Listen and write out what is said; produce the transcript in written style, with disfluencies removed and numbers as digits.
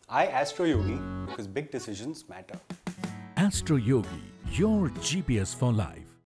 I Astroyogi because big decisions matter. Astroyogi, your GPS for life.